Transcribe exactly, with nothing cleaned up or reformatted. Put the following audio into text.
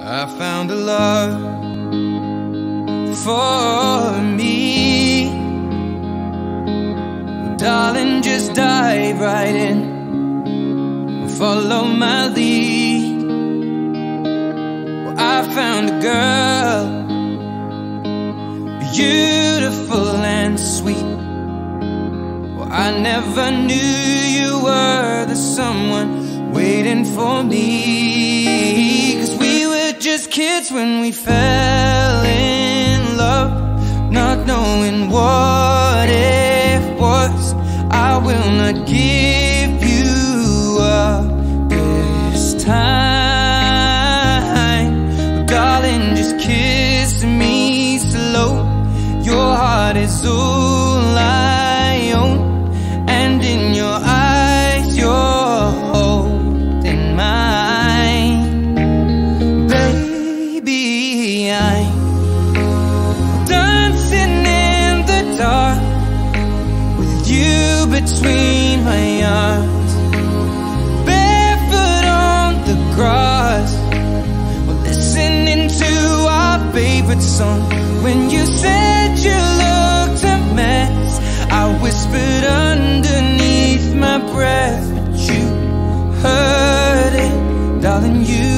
I found a love for me. Well, darling, just dive right in, follow my lead. Well, I found a girl, beautiful and sweet. Well, I never knew you were the someone waiting for me. 'Cause we were just kids when we fell in love, not knowing what it was. I will not give you up this time, but darling, just kiss me slow. Your heart is all I own, and in your eyes you're holding mine. Baby, I'm dancing in the dark with you between my arms, barefoot on the grass. We're listening to our favorite song. When you said you looked a mess, I whispered underneath my breath, but you heard it, darling, you